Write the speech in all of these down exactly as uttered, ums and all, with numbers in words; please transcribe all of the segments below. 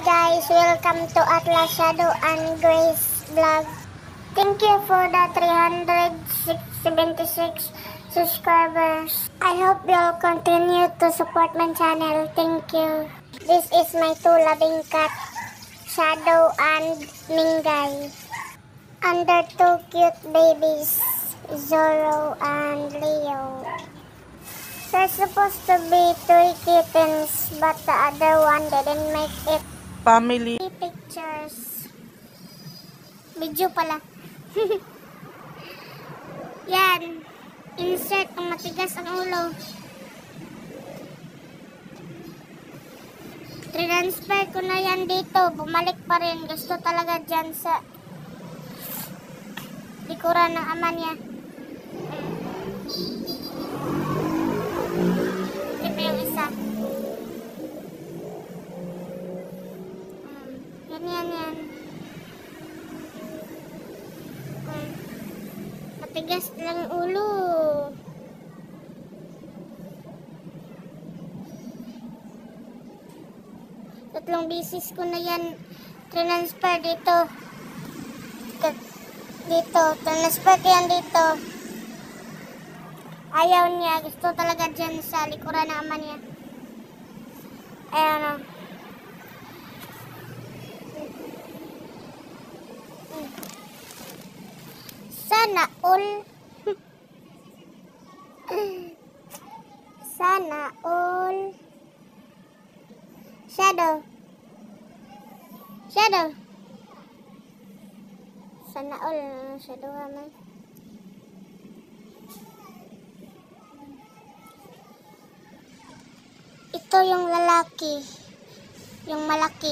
guys, welcome to Atlas Shadow and Grace vlog. Thank you for the three hundred seventy-six subscribers. I hope you'll continue to support my channel. Thank you. This is my two loving cat, Shadow and Mingay. And their two cute babies, Zoro and Leo. There's supposed to be three kittens, but the other one didn't make it. Family Pictures. Video pala. Yan. Insert kung matigas ang ulo. Transfer ko na yan dito. Bumalik pa rin. Gusto talaga dyan sa likuran ng ama niya. Ito yung isa. Yan, yan, yan. Hmm. Matigas lang ulo. Tatlong bisis ko na yan transfer dito. Dito. Transfer ko yan dito. Ayaw niya. Gusto talaga dyan sa likuran ng ama niya. Ayan o. Sana all. Sana all. Shadow. Shadow. Sana all. Shadow naman. Ito yung lalaki. Yung malaki.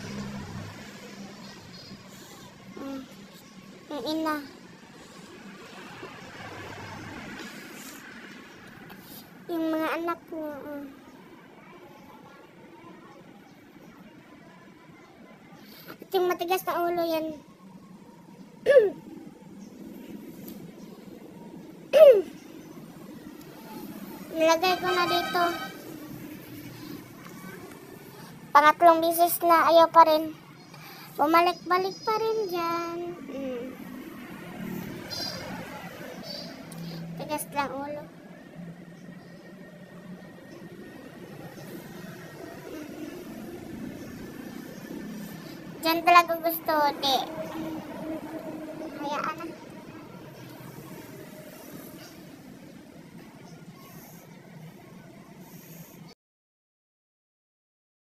Hmm. Yung ina. Yung mga anak niya. Uh. At yung matigas na ulo yan. Nilagay ko na dito. Pangatlong bisis na ayaw pa rin. Bumalik-balik pa rin dyan. Mm. Tigas lang ulo. Diyan talaga gusto, di. Hayaan na.